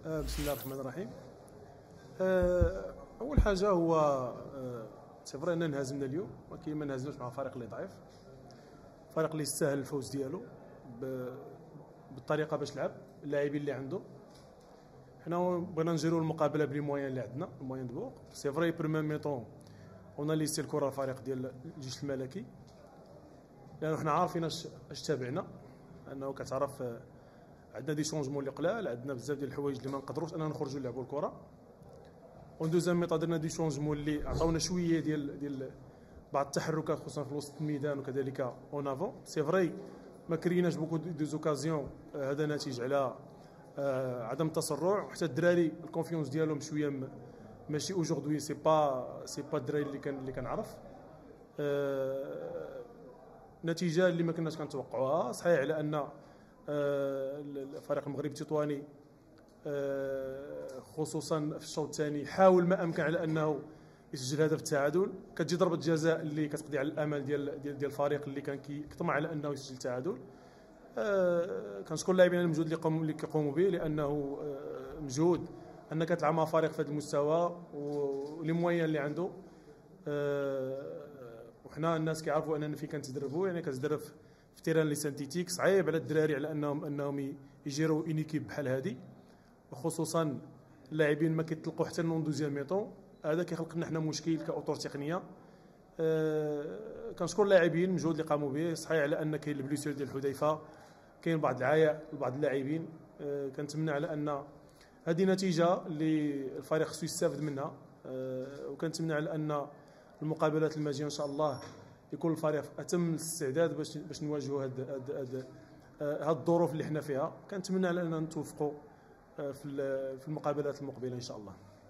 بسم الله الرحمن الرحيم. اول حاجه هو سي فري اننا انهزمنا اليوم، ولكن ما انهزمناش مع فريق اللي ضعيف، فريق اللي يستاهل الفوز ديالو بالطريقه باش لعب اللاعبين اللي عنده. حنا بغينا نجيرو المقابله بلي موان اللي عندنا، الموان دو سي فري بريمير ميطون اون ليستي الكره الفريق ديال الجيش الملكي، لانه حنا عارفين اش تابعنا، انه كتعرف عندنا دي شونجمون اللي قلال، عندنا بزاف ديال الحوايج اللي ما نقدروش اننا نخرجوا نلعبوا الكره. اون دوزيام ميطا درنا دي شونجمون اللي عطاونا شويه ديال بعض التحركات، خصوصا في وسط الميدان وكذلك اون افون. سي فري ما كريناش بوكو دي زوكازيون، هذا ناتج على عدم التسرع، وحتى الدراري الكونفيونس ديالهم شويه ماشي اوجوردي، سي با الدراري اللي كنعرف. نتيجه اللي ما كناش كنتوقعوها. صحيح على ان الفريق المغربي التطواني خصوصا في الشوط الثاني حاول ما امكن على انه يسجل هدف التعادل، كتجي ضربه جزاء اللي كتقضي على الامل ديال الفريق اللي كان كيطمع على انه يسجل التعادل. كنشكر اللاعبين على المجهود اللي كيقوموا به، لانه مجهود انك تلعب مع فريق في هذا المستوى ولي موين اللي عنده. وحنا الناس كيعرفوا اننا فين كنتدربوا، يعني كتدرب في تيران لي سانتيتيك، صعيب على الدراري على انهم يجيروا اون ايكيب بحال هذه، وخصوصا اللاعبين ما كيطلقوا حتى نون دوزيام ميطون. هذا كيخلق لنا حنا مشكل كاطور تقنيه. كنشكر اللاعبين المجهود اللي قاموا به. صحيح على ان كاين البليسير ديال حذيفه، كاين بعض العياء لبعض اللاعبين. كنتمنى على ان هذه نتيجه اللي الفريق خصو يستافد منها، وكنتمنى على ان المقابلات الماجيه ان شاء الله يكون الفريق اتم الاستعداد باش نواجهوا هاد الظروف اللي حنا فيها. كنتمنى على اننا نتوفقوا في المقابلات المقبله ان شاء الله.